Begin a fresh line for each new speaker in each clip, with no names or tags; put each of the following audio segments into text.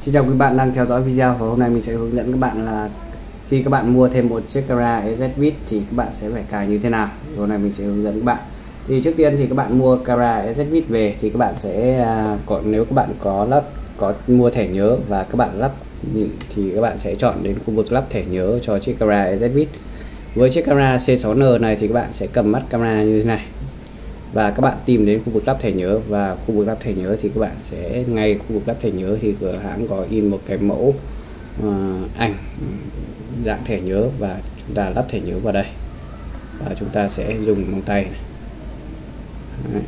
Xin chào quý bạn đang theo dõi video, và hôm nay mình sẽ hướng dẫn các bạn là khi các bạn mua thêm một chiếc camera EZVIS thì các bạn sẽ phải cài như thế nào. Hôm nay mình sẽ hướng dẫn các bạn. Thì trước tiên thì các bạn mua camera EZVIS về thì các bạn sẽ nếu các bạn có mua thẻ nhớ và các bạn lắp thì các bạn sẽ chọn đến khu vực lắp thẻ nhớ cho chiếc camera EZVIS. Với chiếc camera C6N này thì các bạn sẽ cầm mắt camera như thế này và các bạn tìm đến khu vực lắp thẻ nhớ, và khu vực lắp thẻ nhớ thì các bạn sẽ ngay khu vực lắp thẻ nhớ thì cửa hãng có in một cái mẫu ảnh dạng thẻ nhớ, và chúng ta lắp thẻ nhớ vào đây và chúng ta sẽ dùng bằng tay này. Đấy.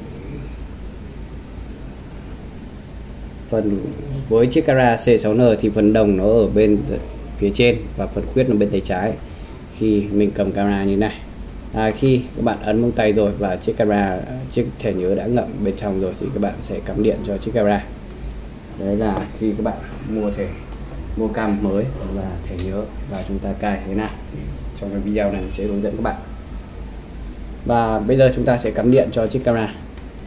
Phần với chiếc camera C6N thì phần đồng nó ở bên phía trên và phần khuyết nó bên tay trái khi mình cầm camera như này. Khi các bạn ấn mông tay rồi và chiếc thẻ nhớ đã ngậm bên trong rồi thì các bạn sẽ cắm điện cho chiếc camera. Đấy là khi các bạn mua cam mới và thẻ nhớ, và chúng ta cài thế nào thì trong cái video này mình sẽ hướng dẫn các bạn. Và bây giờ chúng ta sẽ cắm điện cho chiếc camera.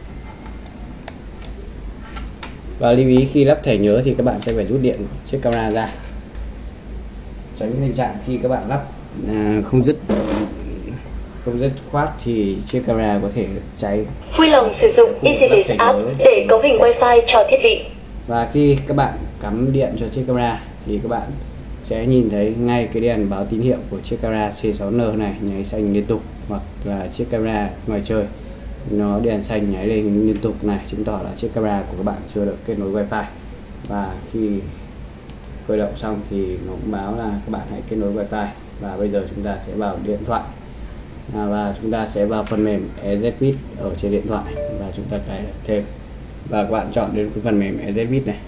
Và lưu ý khi lắp thẻ nhớ thì các bạn sẽ phải rút điện chiếc camera ra, tránh tình trạng khi các bạn lắp không dứt khoát thì chiếc camera có thể cháy.
Vui lòng sử dụng EasyDisk app để cấu hình wifi cho thiết bị.
Và khi các bạn cắm điện cho chiếc camera thì các bạn sẽ nhìn thấy ngay cái đèn báo tín hiệu của chiếc camera C6N này nháy xanh liên tục, hoặc là chiếc camera ngoài trời nó đèn xanh nháy lên liên tục này, chứng tỏ là chiếc camera của các bạn chưa được kết nối wifi. Và khi khởi động xong thì nó cũng báo là các bạn hãy kết nối wifi. Và bây giờ chúng ta sẽ vào điện thoại và chúng ta sẽ vào phần mềm EZVIS ở trên điện thoại và chúng ta cài đặt thêm, và các bạn chọn đến cái phần mềm EZVIS này.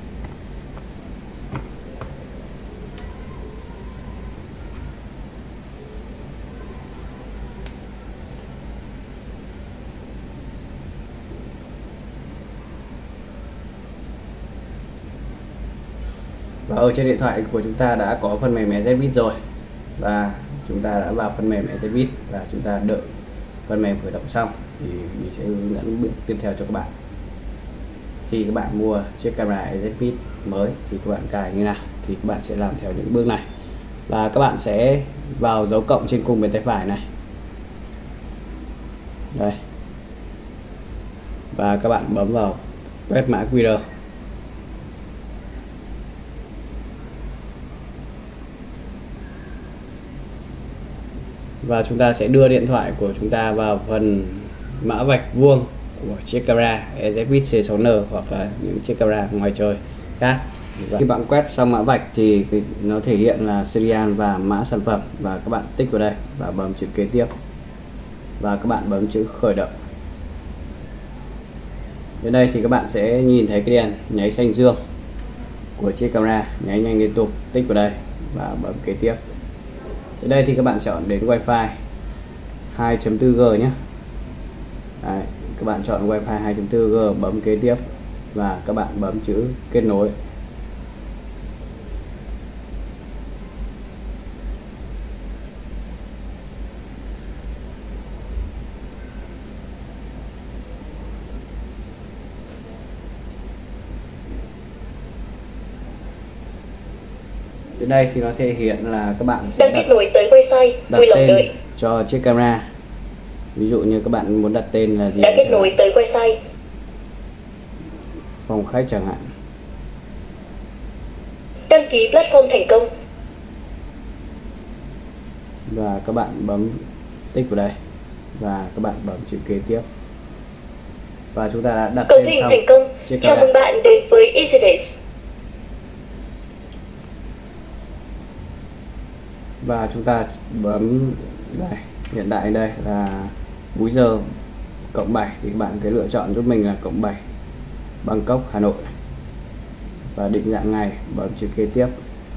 Và ở trên điện thoại của chúng ta đã có phần mềm EZVIS rồi, và chúng ta đã vào phần mềm EZVIS và chúng ta đợi phần mềm khởi động xong thì mình sẽ hướng dẫn bước tiếp theo cho các bạn. Khi các bạn mua chiếc camera EZVIS mới thì các bạn cài như nào thì các bạn sẽ làm theo những bước này. Và các bạn sẽ vào dấu cộng trên cùng bên tay phải này đây, và các bạn bấm vào quét mã QR. Và chúng ta sẽ đưa điện thoại của chúng ta vào phần mã vạch vuông của chiếc camera EZVIS C6N hoặc là những chiếc camera ngoài trời khác. Và khi bạn quét xong mã vạch thì nó thể hiện là serial và mã sản phẩm, và các bạn tích vào đây và bấm chữ kế tiếp và các bạn bấm chữ khởi động. Đến đây thì các bạn sẽ nhìn thấy cái đèn nháy xanh dương của chiếc camera nháy nhanh liên tục, tích vào đây và bấm kế tiếp. Đến đây thì các bạn chọn đến Wi-Fi 2.4G nhé. Đấy, các bạn chọn Wi-Fi 2.4G, bấm kế tiếp và các bạn bấm chữ kết nối. Đến đây thì nó thể hiện là các bạn sẽ
kết nối tới wifi,
đặt tên cho chiếc camera. Ví dụ như các bạn muốn đặt tên là gì?
Đã kết nối tới wifi.
Phòng khách chẳng hạn.
Đăng ký platform thành công.
Và các bạn bấm tích vào đây và các bạn bấm chữ kế tiếp. Và chúng ta đã đặt tên xong
thành công.
chiếc
camera. Chào mừng bạn đến với EasyDisk.
Và chúng ta bấm đây, hiện tại đây là múi giờ +7 thì các bạn sẽ lựa chọn giúp mình là +7 Bangkok Hà Nội, và định dạng ngày bấm chữ kế tiếp.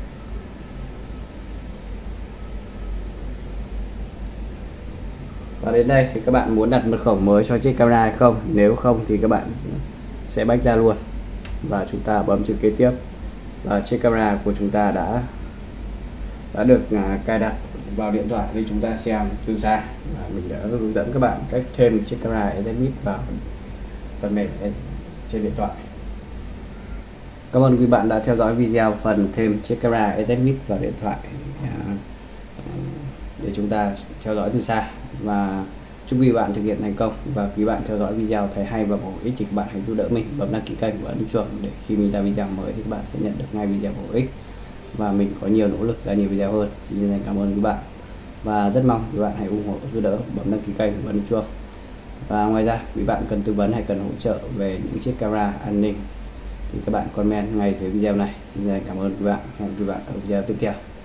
Và đến đây thì các bạn muốn đặt mật khẩu mới cho chiếc camera hay không, nếu không thì các bạn sẽ bách ra luôn và chúng ta bấm chữ kế tiếp, và chiếc camera của chúng ta đã được cài đặt vào điện thoại để chúng ta xem từ xa. Mình đã hướng dẫn các bạn cách thêm chiếc camera EZVIS vào phần mềm trên điện thoại. Cảm ơn quý bạn đã theo dõi video phần thêm chiếc camera EZVIT vào điện thoại để chúng ta theo dõi từ xa, và chúc quý bạn thực hiện thành công. Và quý bạn theo dõi video thấy hay và bổ ích thì các bạn hãy giúp đỡ mình bấm đăng ký kênh và ấn chuông để khi mình ra video mới thì các bạn sẽ nhận được ngay video bổ ích và mình có nhiều nỗ lực ra nhiều video hơn. Xin cảm ơn quý bạn và rất mong quý bạn hãy ủng hộ giúp đỡ bấm đăng ký kênh và ấn chuông. Và ngoài ra quý bạn cần tư vấn hay cần hỗ trợ về những chiếc camera an ninh thì các bạn comment ngay dưới video này. Xin cảm ơn quý bạn. Hẹn gặp lại ở video tiếp theo.